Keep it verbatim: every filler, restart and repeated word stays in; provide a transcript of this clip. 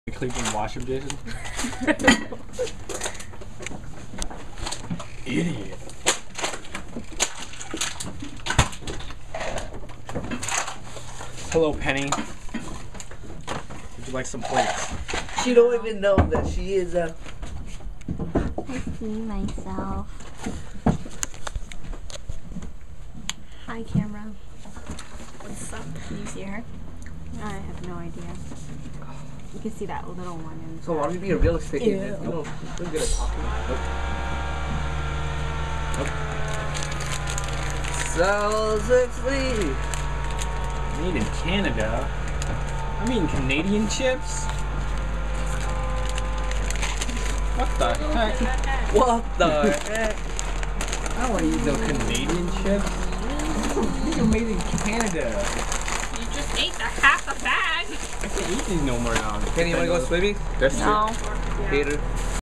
Cleveland wash him, Jason. Idiot. Hello, Penny. Would you like some plates? She don't even know that she is a. I see myself. Hi, camera. What's up? Can you see her? I have no idea. You can see that little one. In So why don't you be a real estate Ew. agent? You know, you're good at talking. Nope. So sexy. Made in Canada. I'm eating Canadian chips. What the heck? What the heck? I don't want to eat no Canadian chips. These are made in Canada. You just ate the half a bag. I can't eat these no more now. Kenny, you wanna go swimming? That's No. true. Hater.